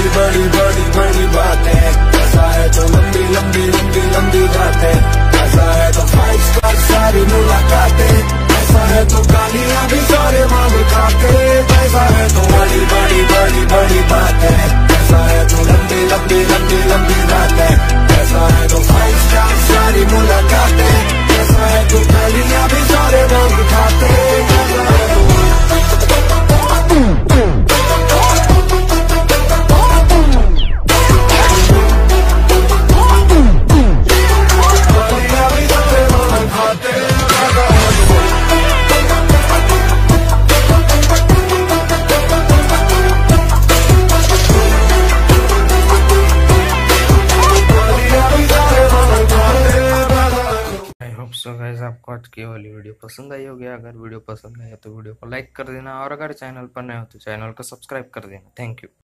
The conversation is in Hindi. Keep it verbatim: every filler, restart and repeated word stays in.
बड़ी बड़ी बड़ी बातें, ऐसा है तो लंबी लंबी लंबी लंबी बातें, ऐसा है तो फाइव स्टार सारी मुलाकातें, ऐसा है तो गालियां भी सारे मांग खाते, ऐसा है तो बड़ी बड़ी बड़ी बड़ी बातें, ऐसा है तो लंबी लंबी लंबी लंबी बातें, ऐसा है तो फाइव स्टार सारी मुलाकातें, ऐसा है तो गालियां भी सारे मांग खाते, ऐसा है तो सो गाइस, आपको आज की वाली वीडियो पसंद आई होगी। अगर वीडियो पसंद आया तो वीडियो को लाइक कर देना, और अगर चैनल पर नए हो तो चैनल को सब्सक्राइब कर देना। Thank you.